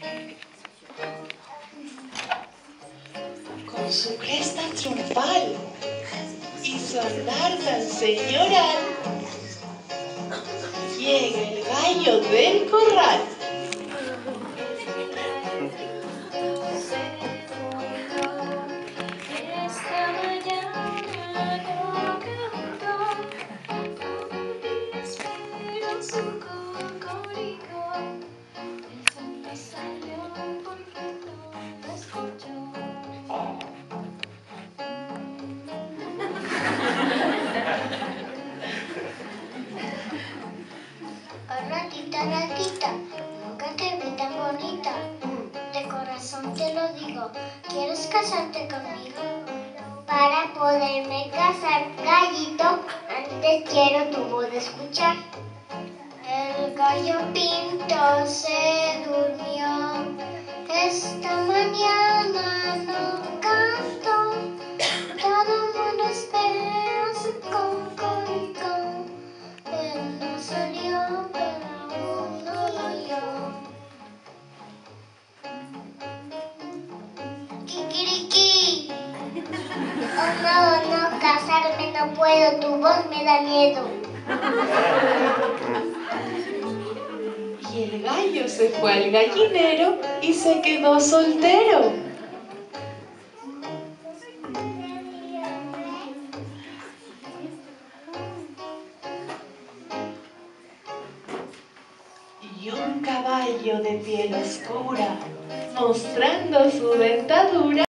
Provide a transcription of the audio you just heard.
Con su cresta triunfal y su andar tan señoral, llega el gallo del corral. Ratita, ratita, nunca te vi tan bonita. De corazón te lo digo, ¿quieres casarte conmigo? Para poderme casar, gallito, antes quiero tu voz escuchar. El gallo pinto se durmió, esta mañana no cantó. Todo el mundo espera su concoricó. Él no salió, pero aún no lo oyó. ¡Kikiriki! Oh no, casarme no puedo, tu voz me da miedo. Y el gallo se fue al gallinero y se quedó soltero. Y un caballo de piel oscura, mostrando su dentadura,